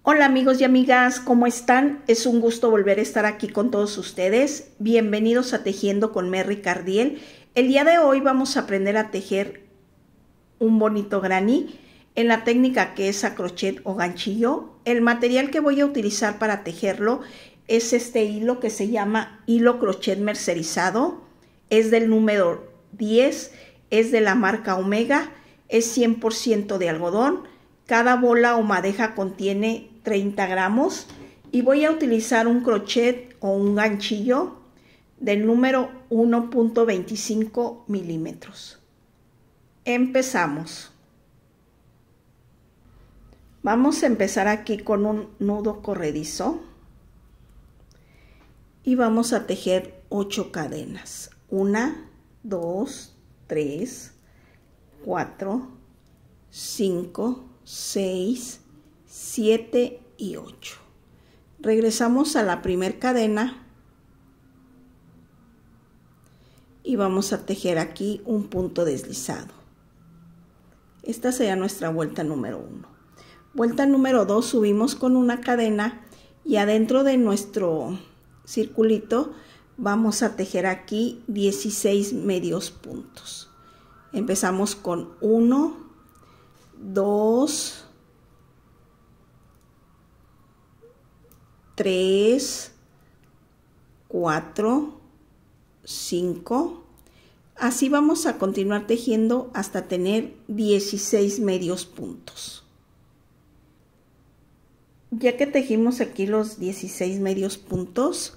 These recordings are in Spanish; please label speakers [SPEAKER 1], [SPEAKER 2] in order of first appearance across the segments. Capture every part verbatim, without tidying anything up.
[SPEAKER 1] Hola amigos y amigas, ¿cómo están? Es un gusto volver a estar aquí con todos ustedes. Bienvenidos a Tejiendo con Merry Cardiel. El día de hoy vamos a aprender a tejer un bonito granny en la técnica que es a crochet o ganchillo. El material que voy a utilizar para tejerlo es este hilo que se llama hilo crochet mercerizado. Es del número diez, es de la marca Omega, es cien por ciento de algodón. Cada bola o madeja contiene treinta gramos y voy a utilizar un crochet o un ganchillo del número uno punto veinticinco milímetros. Empezamos. Vamos a empezar aquí con un nudo corredizo y vamos a tejer ocho cadenas. Una, dos, tres, cuatro, cinco, seis, siete y ocho. Regresamos a la primera cadena y vamos a tejer aquí un punto deslizado. Esta será nuestra vuelta número uno. Vuelta número dos, subimos con una cadena y adentro de nuestro circulito vamos a tejer aquí dieciséis medios puntos. Empezamos con uno, dos, tres, cuatro, cinco. Así vamos a continuar tejiendo hasta tener dieciséis medios puntos. Ya que tejimos aquí los dieciséis medios puntos,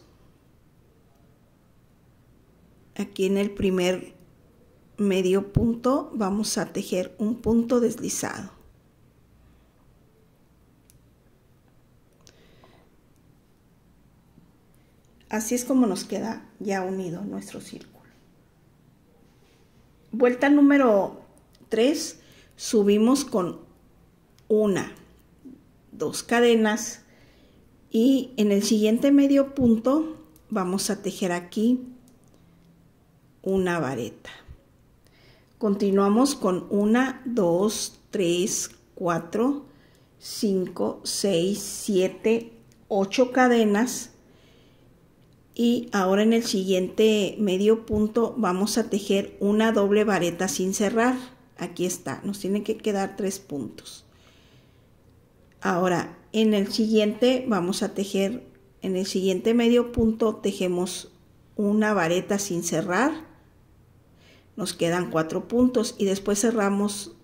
[SPEAKER 1] aquí en el primer medio punto vamos a tejer un punto deslizado. Así es como nos queda ya unido nuestro círculo. Vuelta número tres, subimos con una, dos cadenas y en el siguiente medio punto vamos a tejer aquí una vareta. Continuamos con una, dos, tres, cuatro, cinco, seis, siete, ocho cadenas y ahora en el siguiente medio punto vamos a tejer una doble vareta sin cerrar. Aquí está, nos tienen que quedar tres puntos. Ahora en el siguiente vamos a tejer, en el siguiente medio punto tejemos una vareta sin cerrar. Nos quedan cuatro puntos y después cerramos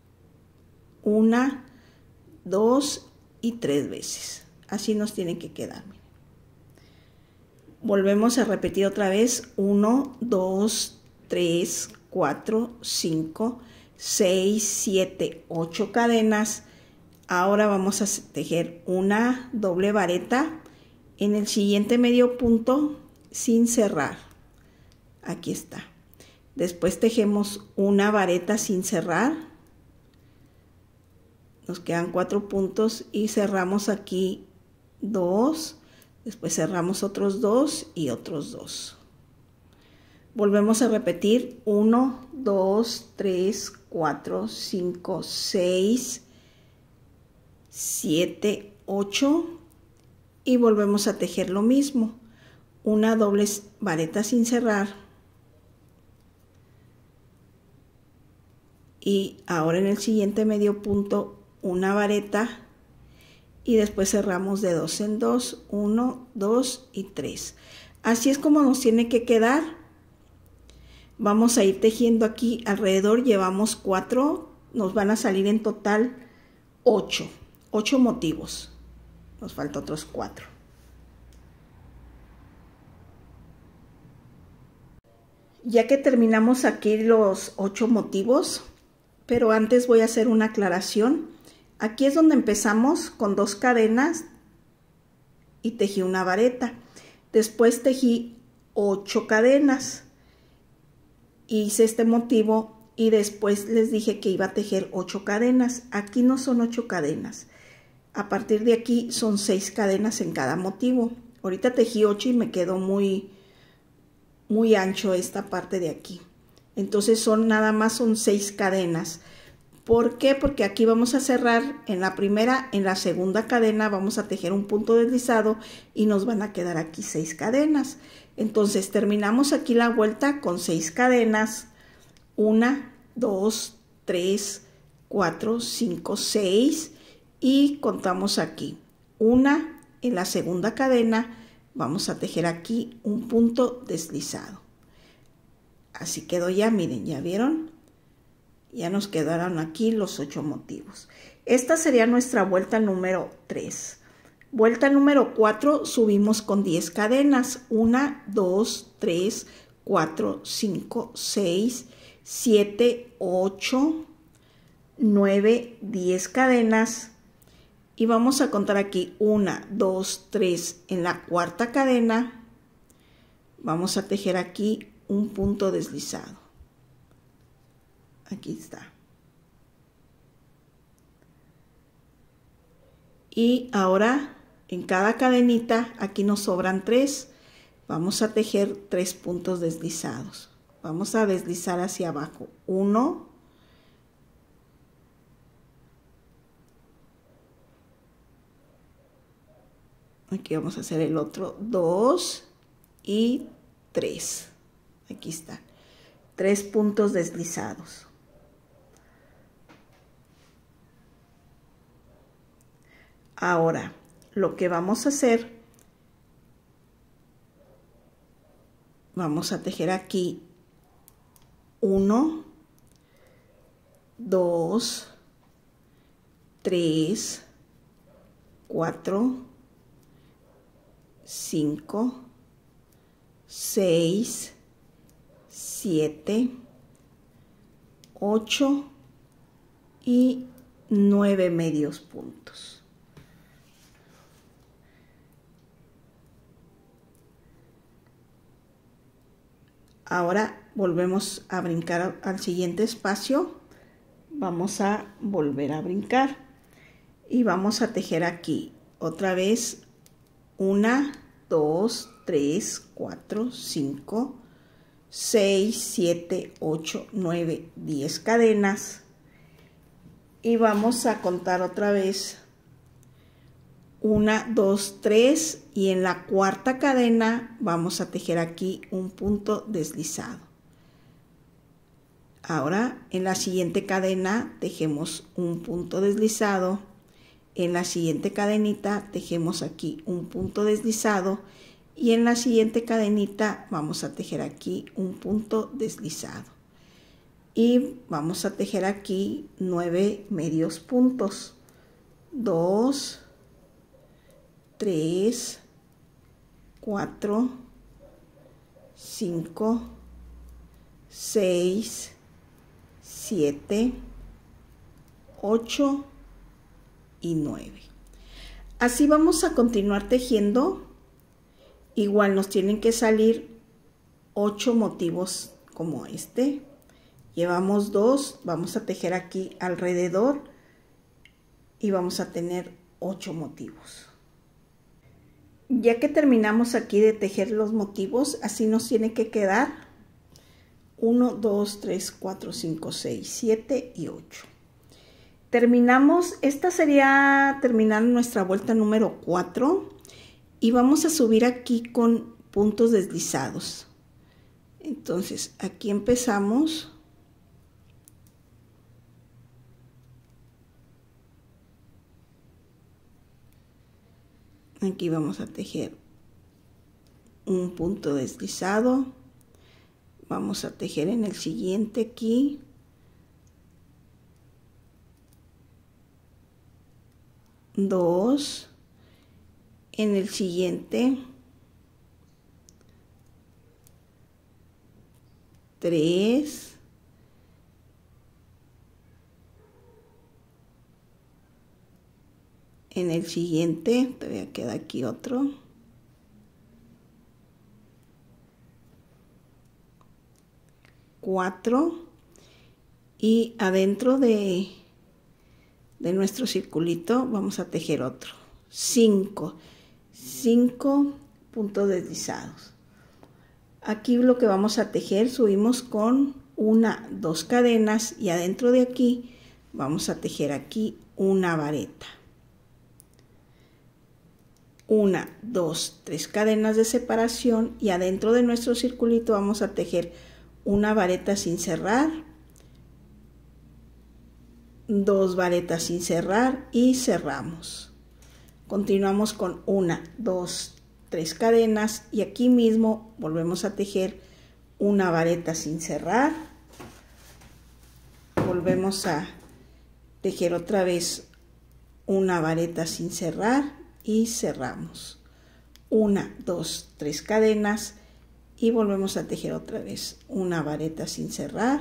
[SPEAKER 1] una, dos y tres veces. Así nos tiene que quedar. Volvemos a repetir otra vez. uno, dos, tres, cuatro, cinco, seis, siete, ocho cadenas. Ahora vamos a tejer una doble vareta en el siguiente medio punto sin cerrar. Aquí está. Después tejemos una vareta sin cerrar. Nos quedan cuatro puntos y cerramos aquí dos. Después cerramos otros dos y otros dos. Volvemos a repetir. uno, dos, tres, cuatro, cinco, seis, siete, ocho. Y volvemos a tejer lo mismo. Una doble vareta sin cerrar. Y ahora en el siguiente medio punto una vareta y después cerramos de dos en dos, uno, dos y tres. Así es como nos tiene que quedar. Vamos a ir tejiendo aquí alrededor, llevamos cuatro, nos van a salir en total ocho, ocho motivos. Nos falta otros cuatro. Ya que terminamos aquí los ocho motivos, pero antes voy a hacer una aclaración. Aquí es donde empezamos con dos cadenas y tejí una vareta. Después tejí ocho cadenas. Hice este motivo y después les dije que iba a tejer ocho cadenas. Aquí no son ocho cadenas. A partir de aquí son seis cadenas en cada motivo. Ahorita tejí ocho y me quedó muy, muy ancho esta parte de aquí. Entonces son nada más son seis cadenas. ¿Por qué? Porque aquí vamos a cerrar en la primera, en la segunda cadena vamos a tejer un punto deslizado y nos van a quedar aquí seis cadenas. Entonces terminamos aquí la vuelta con seis cadenas. Una, dos, tres, cuatro, cinco, seis y contamos aquí. Una, en la segunda cadena vamos a tejer aquí un punto deslizado. Así quedó ya, miren, ¿ya vieron? Ya nos quedaron aquí los ocho motivos. Esta sería nuestra vuelta número tres. Vuelta número cuatro, subimos con diez cadenas. una, dos, tres, cuatro, cinco, seis, siete, ocho, nueve, diez cadenas. Y vamos a contar aquí una, dos, tres. En la cuarta cadena vamos a tejer aquí un punto deslizado. Aquí está. Y ahora en cada cadenita, aquí nos sobran tres, vamos a tejer tres puntos deslizados. Vamos a deslizar hacia abajo. Uno. Aquí vamos a hacer el otro. Dos y tres. Aquí está. Tres puntos deslizados. Ahora, lo que vamos a hacer, vamos a tejer aquí uno, dos, tres, cuatro, cinco, seis, siete, ocho y nueve medios puntos. Ahora volvemos a brincar al siguiente espacio. Vamos a volver a brincar y vamos a tejer aquí otra vez una, dos, tres, cuatro, cinco, seis, siete, ocho, nueve, diez cadenas y vamos a contar otra vez una, dos, tres y en la cuarta cadena vamos a tejer aquí un punto deslizado. Ahora en la siguiente cadena tejemos un punto deslizado, en la siguiente cadenita tejemos aquí un punto deslizado y en la siguiente cadenita vamos a tejer aquí un punto deslizado y vamos a tejer aquí nueve medios puntos. Dos, tres, cuatro, cinco, seis, siete, ocho y nueve. Así vamos a continuar tejiendo. Igual nos tienen que salir ocho motivos como este. Llevamos dos, vamos a tejer aquí alrededor y vamos a tener ocho motivos. Ya que terminamos aquí de tejer los motivos, así nos tiene que quedar uno, dos, tres, cuatro, cinco, seis, siete y ocho. Terminamos, esta sería terminar nuestra vuelta número cuatro y vamos a subir aquí con puntos deslizados. Entonces aquí empezamos. Aquí vamos a tejer un punto deslizado. Vamos a tejer en el siguiente aquí. Dos. En el siguiente. Tres. En el siguiente, todavía queda aquí otro. Cuatro. Y adentro de, de nuestro circulito vamos a tejer otro. Cinco. Cinco puntos deslizados. Aquí lo que vamos a tejer, subimos con una, dos cadenas y adentro de aquí vamos a tejer aquí una vareta. Una, dos, tres cadenas de separación y adentro de nuestro circulito vamos a tejer una vareta sin cerrar, dos varetas sin cerrar y cerramos. Continuamos con una, dos, tres cadenas y aquí mismo volvemos a tejer una vareta sin cerrar. Volvemos a tejer otra vez una vareta sin cerrar y cerramos. Una, dos, tres cadenas y volvemos a tejer otra vez una vareta sin cerrar,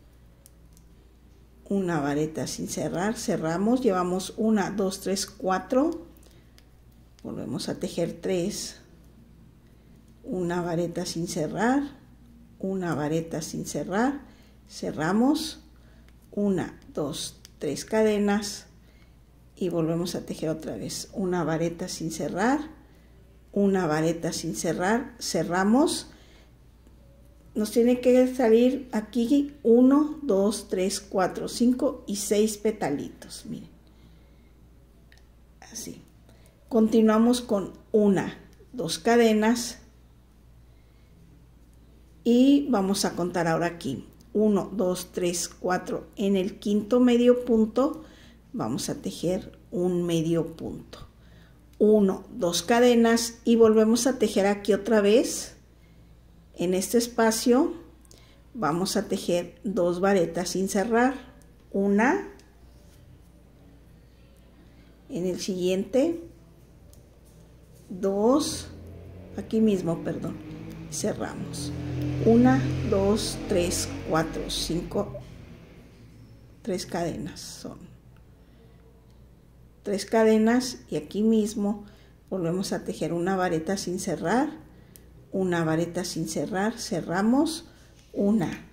[SPEAKER 1] una vareta sin cerrar, cerramos, llevamos una, dos, tres, cuatro, volvemos a tejer tres, una vareta sin cerrar, una vareta sin cerrar, cerramos, una, dos, tres cadenas y volvemos a tejer otra vez una vareta sin cerrar, una vareta sin cerrar, cerramos. Nos tiene que salir aquí uno, dos, tres, cuatro, cinco y seis petalitos, miren, así. Continuamos con una, dos cadenas y vamos a contar ahora aquí uno, dos, tres, cuatro. En el quinto medio punto vamos a tejer un medio punto, uno, dos cadenas y volvemos a tejer aquí otra vez. En este espacio vamos a tejer dos varetas sin cerrar, una, en el siguiente, dos, aquí mismo, perdón, cerramos, una, dos, tres, cuatro, cinco, tres cadenas son, tres cadenas y aquí mismo volvemos a tejer una vareta sin cerrar, una vareta sin cerrar, cerramos, una,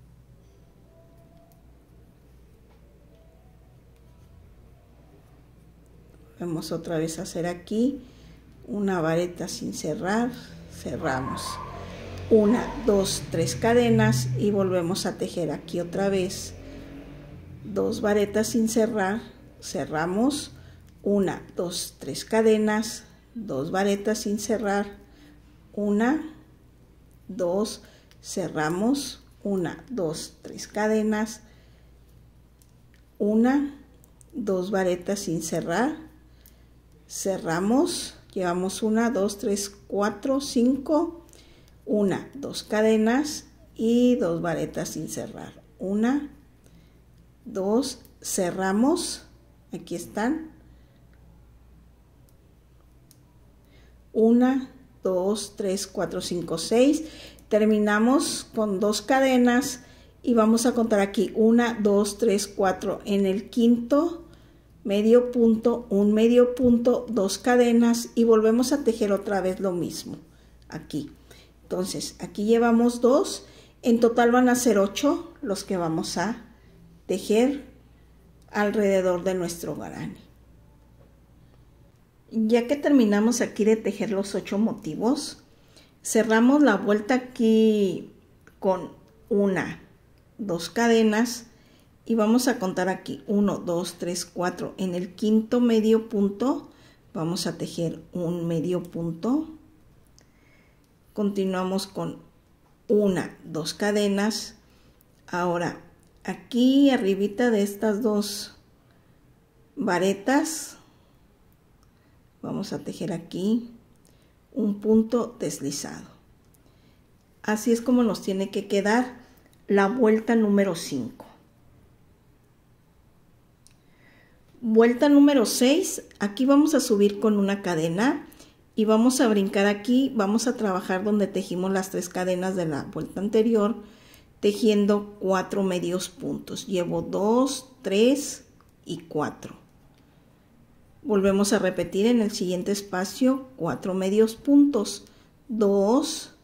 [SPEAKER 1] vamos otra vez a hacer aquí una vareta sin cerrar, cerramos, una, dos, tres cadenas y volvemos a tejer aquí otra vez dos varetas sin cerrar, cerramos, una, dos, tres cadenas, dos varetas sin cerrar, una, dos, cerramos, una, dos, tres cadenas, una, dos varetas sin cerrar, cerramos, llevamos una, dos, tres, cuatro, cinco, una, dos cadenas y dos varetas sin cerrar, una, dos, cerramos, aquí están, una, dos, tres, cuatro, cinco, seis, terminamos con dos cadenas y vamos a contar aquí una, dos, tres, cuatro, en el quinto medio punto, un medio punto, dos cadenas y volvemos a tejer otra vez lo mismo aquí. Entonces aquí llevamos dos, en total van a ser ocho los que vamos a tejer alrededor de nuestro guarani. Ya que terminamos aquí de tejer los ocho motivos, cerramos la vuelta aquí con una, dos cadenas y vamos a contar aquí uno, dos, tres, cuatro. En el quinto medio punto vamos a tejer un medio punto. Continuamos con una, dos cadenas. Ahora aquí arribita de estas dos varetas vamos a tejer aquí un punto deslizado. Así es como nos tiene que quedar la vuelta número cinco. Vuelta número seis, aquí vamos a subir con una cadena y vamos a brincar aquí, vamos a trabajar donde tejimos las tres cadenas de la vuelta anterior, tejiendo cuatro medios puntos. Llevo dos, tres y cuatro. Volvemos a repetir en el siguiente espacio cuatro medios puntos, dos,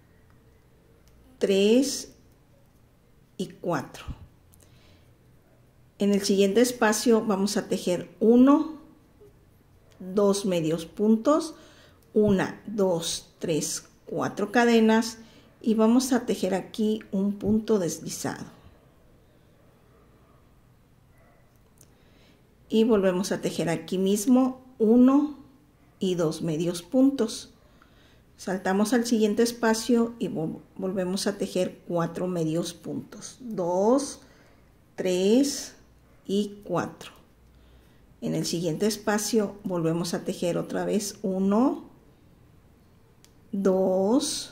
[SPEAKER 1] tres y cuatro. En el siguiente espacio vamos a tejer uno, dos medios puntos, una, dos, tres, cuatro cadenas y vamos a tejer aquí un punto deslizado. y volvemos a tejer aquí mismo uno y dos medios puntos. Saltamos al siguiente espacio y volvemos a tejer cuatro medios puntos, dos, tres y cuatro. En el siguiente espacio volvemos a tejer otra vez uno, dos,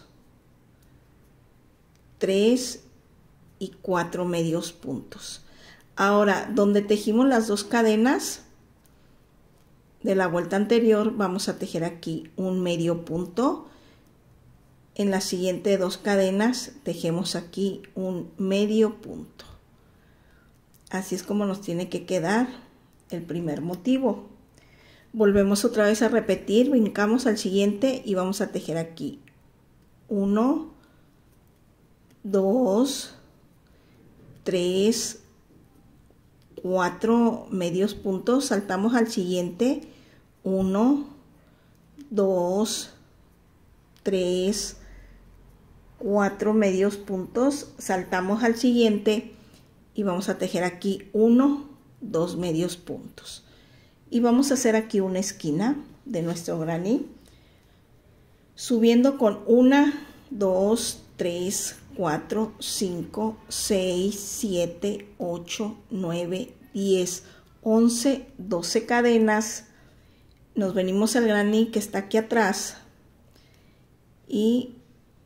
[SPEAKER 1] tres y cuatro medios puntos. Ahora, donde tejimos las dos cadenas de la vuelta anterior, vamos a tejer aquí un medio punto. En las siguientes dos cadenas tejemos aquí un medio punto. Así es como nos tiene que quedar el primer motivo. Volvemos otra vez a repetir, brincamos al siguiente y vamos a tejer aquí uno, dos, tres, cuatro medios puntos. Saltamos al siguiente, uno, dos, tres, cuatro medios puntos. Saltamos al siguiente y vamos a tejer aquí uno, dos medios puntos. Y vamos a hacer aquí una esquina de nuestro granny, subiendo con una, dos, tres, cuatro, cinco, seis, siete, ocho, nueve, diez, once, doce cadenas. Nos venimos al granny que está aquí atrás y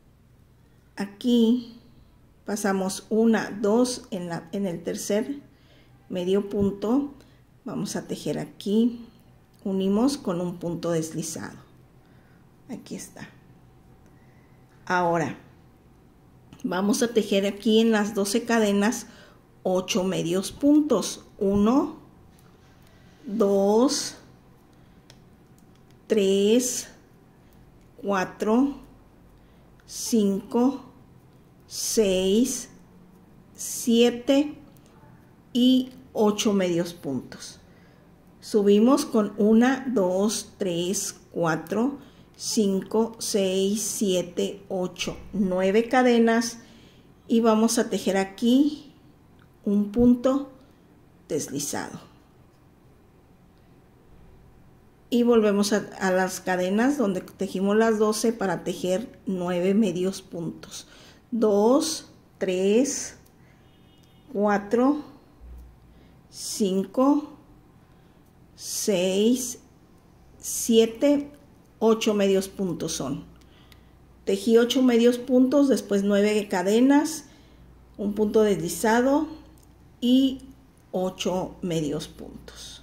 [SPEAKER 1] aquí pasamos una, dos en, la, en el tercer medio punto. Vamos a tejer aquí, unimos con un punto deslizado. Aquí está. Ahora vamos a tejer aquí en las doce cadenas ocho medios puntos. uno, dos, tres, cuatro, cinco, seis, siete y ocho medios puntos. Subimos con una, dos, tres, cuatro, cinco, seis, siete, ocho, nueve cadenas y vamos a tejer aquí un punto deslizado. Y volvemos a, a las cadenas donde tejimos las doce para tejer nueve medios puntos. dos, tres, cuatro, cinco, seis, siete, ocho medios puntos son. Tejí ocho medios puntos, después nueve cadenas, un punto deslizado y ocho medios puntos.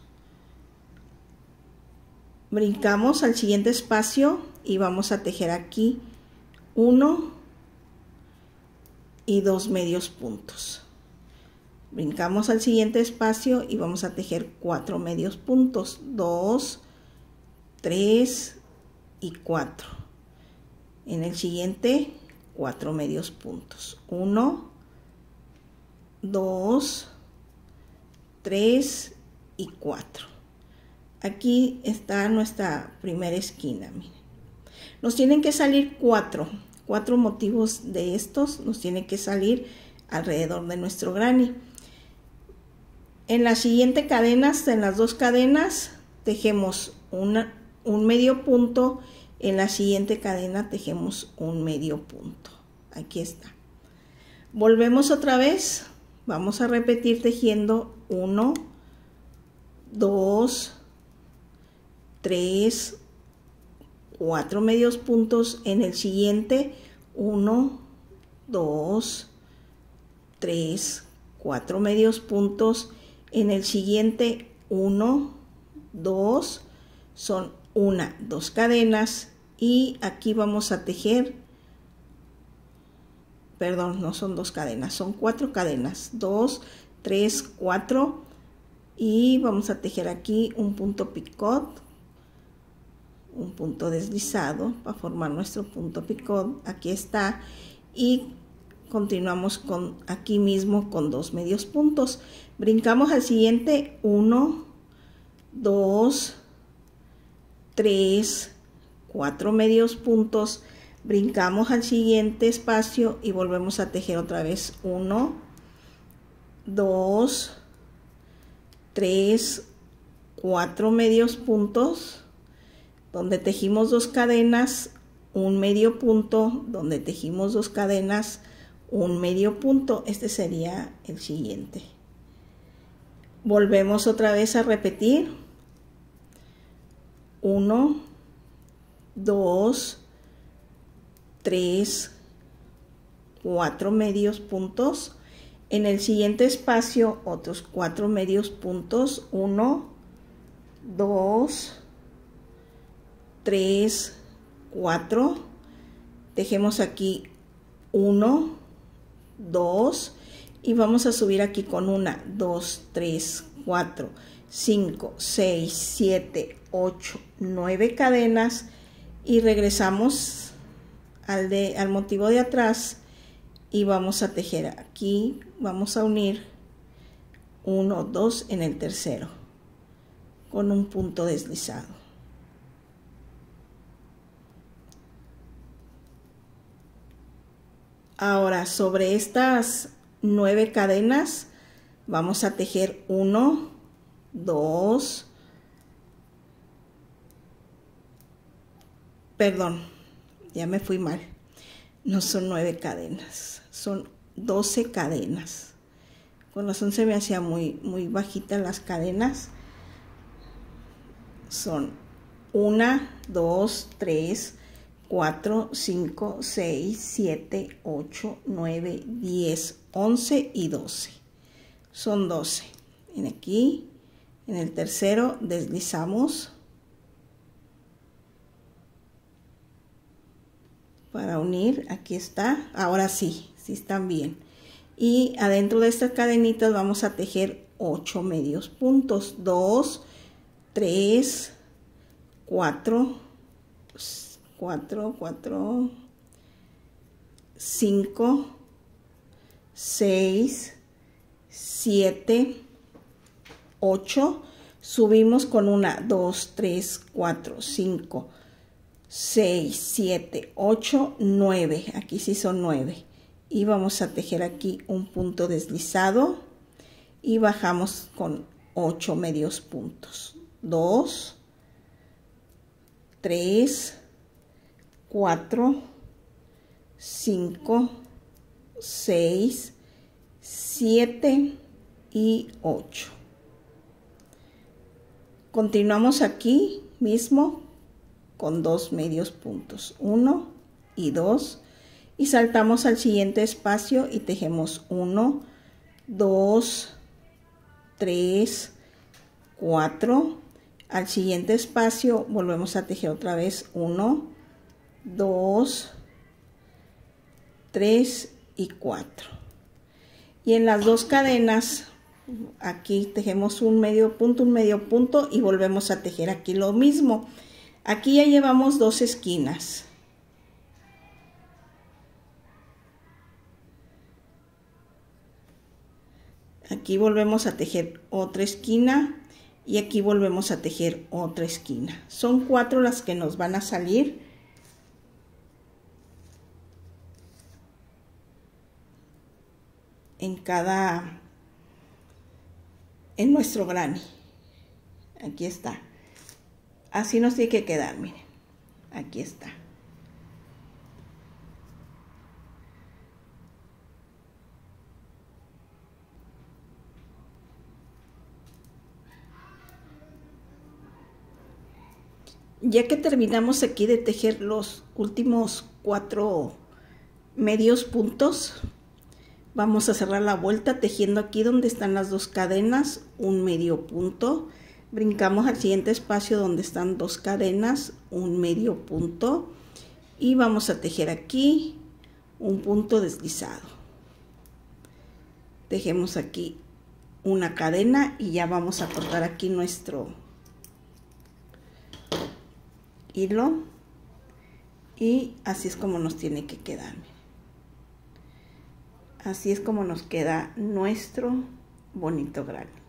[SPEAKER 1] Brincamos al siguiente espacio y vamos a tejer aquí uno y dos medios puntos. Brincamos al siguiente espacio y vamos a tejer cuatro medios puntos, dos, tres y cuatro. En el siguiente, cuatro medios puntos, uno, dos, tres y cuatro. Aquí está nuestra primera esquina. Miren. Nos tienen que salir cuatro, cuatro motivos de estos, nos tienen que salir alrededor de nuestro granny. En la siguiente cadenas, en las dos cadenas, tejemos una, un medio punto. En la siguiente cadena tejemos un medio punto. Aquí está. Volvemos otra vez. Vamos a repetir tejiendo uno, dos, tres, cuatro medios puntos. En el siguiente, uno, dos, tres, cuatro medios puntos. En el siguiente, uno, dos, son una, dos cadenas y aquí vamos a tejer, perdón, no son dos cadenas, son cuatro cadenas, dos, tres, cuatro y vamos a tejer aquí un punto picot, un punto deslizado para formar nuestro punto picot. Aquí está y continuamos con aquí mismo con dos medios puntos. Brincamos al siguiente, uno, dos, tres, cuatro medios puntos. Brincamos al siguiente espacio y volvemos a tejer otra vez uno, dos, tres, cuatro medios puntos, donde tejimos dos cadenas, un medio punto, donde tejimos dos cadenas, un medio punto. Este sería el siguiente. Volvemos otra vez a repetir. uno, dos, tres, cuatro medios puntos. En el siguiente espacio otros cuatro medios puntos. uno, dos, tres, cuatro. Tejemos aquí uno, dos y vamos a subir aquí con una, dos, tres, cuatro, cinco, seis, siete, ocho, nueve cadenas y regresamos al, de, al motivo de atrás y vamos a tejer aquí, vamos a unir uno, dos en el tercero con un punto deslizado. Ahora sobre estas nueve cadenas vamos a tejer uno, dos, perdón, ya me fui mal, no son nueve cadenas, son doce cadenas. Con razón se me hacía muy, muy bajitas las cadenas. Son una, dos, tres, cuatro, cinco, seis, siete, ocho, nueve, diez, once y doce. Son doce. En aquí, en el tercero, deslizamos para unir. Aquí está. Ahora sí, sí están bien. Y adentro de estas cadenitas vamos a tejer ocho medios puntos. dos, tres, cuatro, cuatro, cuatro, cinco, seis, siete, ocho. Subimos con una, dos, tres, cuatro, cinco, seis, siete, ocho, nueve. Aquí sí son nueve. Y vamos a tejer aquí un punto deslizado y bajamos con ocho medios puntos. dos, tres, cuatro, cinco, seis, siete y ocho. Continuamos aquí mismo con dos medios puntos, uno y dos, y saltamos al siguiente espacio y tejemos uno, dos, tres, cuatro. Al siguiente espacio volvemos a tejer otra vez uno, dos, tres y cuatro. Y en las dos cadenas aquí tejemos un medio punto, un medio punto y volvemos a tejer aquí lo mismo. Aquí ya llevamos dos esquinas. Aquí volvemos a tejer otra esquina y aquí volvemos a tejer otra esquina. Son cuatro las que nos van a salir. En cada, en nuestro granny. Aquí está. Así nos tiene que quedar, miren. Aquí está. Ya que terminamos aquí de tejer los últimos cuatro medios puntos, vamos a cerrar la vuelta tejiendo aquí donde están las dos cadenas, un medio punto. Brincamos al siguiente espacio donde están dos cadenas, un medio punto. Y vamos a tejer aquí un punto deslizado. Tejemos aquí una cadena y ya vamos a cortar aquí nuestro hilo. Y así es como nos tiene que quedar. Así es como nos queda nuestro bonito granny.